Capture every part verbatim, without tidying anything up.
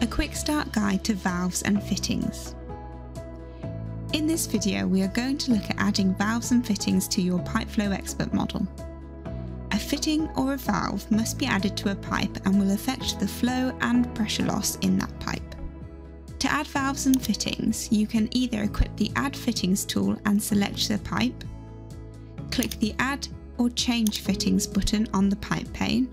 A quick start guide to valves and fittings. In this video we are going to look at adding valves and fittings to your PipeFlowExpert model. A fitting or a valve must be added to a pipe and will affect the flow and pressure loss in that pipe. To add valves and fittings, you can either equip the Add Fittings tool and select the pipe, click the Add or Change Fittings button on the pipe pane,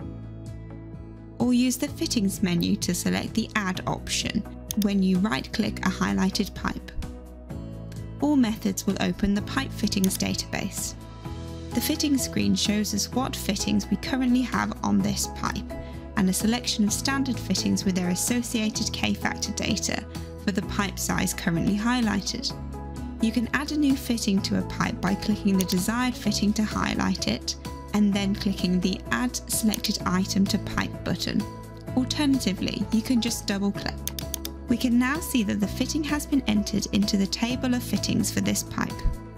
or use the Fittings menu to select the Add option when you right-click a highlighted pipe. All methods will open the Pipe Fittings database. The fittings screen shows us what fittings we currently have on this pipe and a selection of standard fittings with their associated K-factor data for the pipe size currently highlighted. You can add a new fitting to a pipe by clicking the desired fitting to highlight it and then clicking the Add Selected Item to Pipe button. Alternatively, you can just double click. We can now see that the fitting has been entered into the table of fittings for this pipe.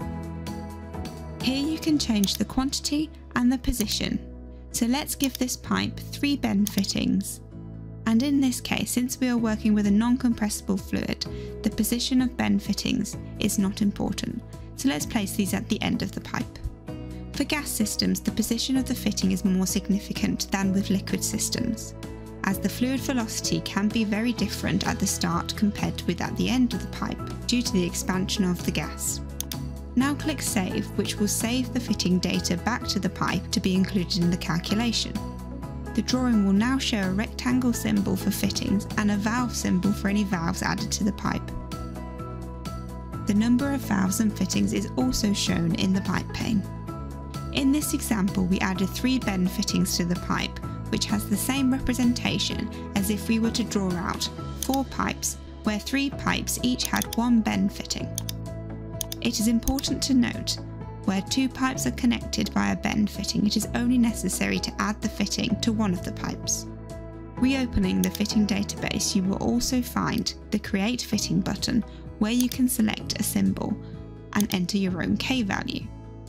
Here you can change the quantity and the position. So let's give this pipe three bend fittings. And in this case, since we are working with a non-compressible fluid, the position of bend fittings is not important. So let's place these at the end of the pipe. For gas systems, the position of the fitting is more significant than with liquid systems, as the fluid velocity can be very different at the start compared with at the end of the pipe due to the expansion of the gas. Now click Save, which will save the fitting data back to the pipe to be included in the calculation. The drawing will now show a rectangle symbol for fittings and a valve symbol for any valves added to the pipe. The number of valves and fittings is also shown in the pipe pane. In this example, we added three bend fittings to the pipe, which has the same representation as if we were to draw out four pipes where three pipes each had one bend fitting. It is important to note, where two pipes are connected by a bend fitting, it is only necessary to add the fitting to one of the pipes. Reopening the fitting database, you will also find the Create Fitting button where you can select a symbol and enter your own K value.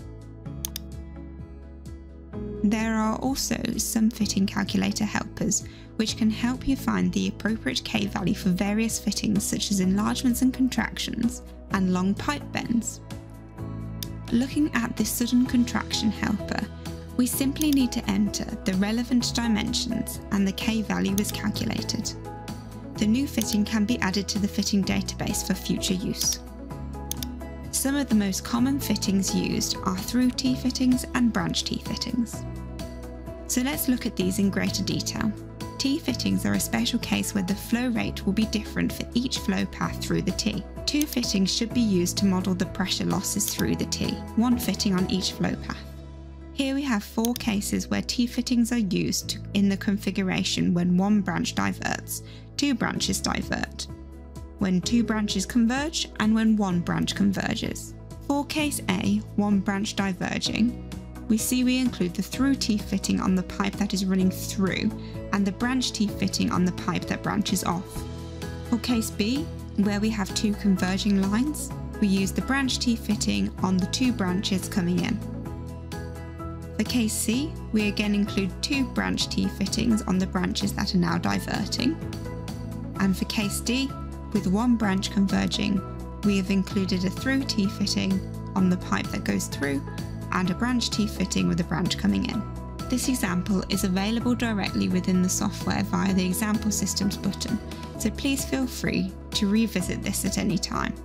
There are also some fitting calculator helpers which can help you find the appropriate K value for various fittings such as enlargements and contractions and long pipe bends. Looking at this sudden contraction helper, we simply need to enter the relevant dimensions and the K value is calculated. The new fitting can be added to the fitting database for future use. Some of the most common fittings used are through T fittings and branch T fittings. So let's look at these in greater detail. T fittings are a special case where the flow rate will be different for each flow path through the T. Two fittings should be used to model the pressure losses through the T, one fitting on each flow path. Here we have four cases where T fittings are used in the configuration when one branch diverts, two branches divert, when two branches converge, and when one branch converges. For case A, one branch diverging, we see we include the through T fitting on the pipe that is running through and the branch T fitting on the pipe that branches off. For case B, where we have two converging lines, we use the branch T fitting on the two branches coming in. For case C, we again include two branch T fittings on the branches that are now diverting. And for case D, with one branch converging, we have included a through T fitting on the pipe that goes through and a branch T fitting with a branch coming in. This example is available directly within the software via the Example Systems button, so please feel free to revisit this at any time.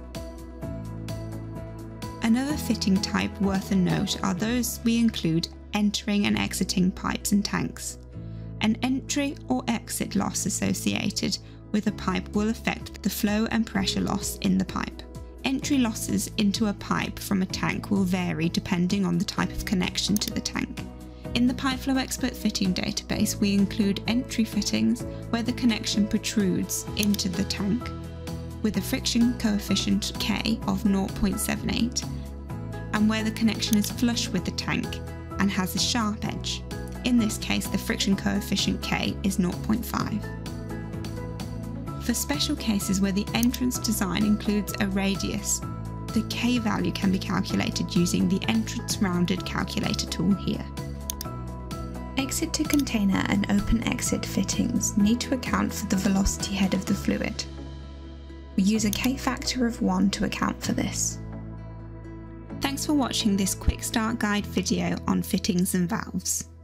Another fitting type worth a note are those we include entering and exiting pipes and tanks. An entry or exit loss associated with a pipe will affect the flow and pressure loss in the pipe. Entry losses into a pipe from a tank will vary depending on the type of connection to the tank. In the PipeFlowExpert fitting database, we include entry fittings where the connection protrudes into the tank with a friction coefficient K of zero point seven eight and where the connection is flush with the tank and has a sharp edge. In this case, the friction coefficient K is zero point five. For special cases where the entrance design includes a radius, the K value can be calculated using the entrance rounded calculator tool here. exit to container and open exit fittings need to account for the velocity head of the fluid. We use a K factor of one to account for this. Thanks for watching this quick start guide video on fittings and valves.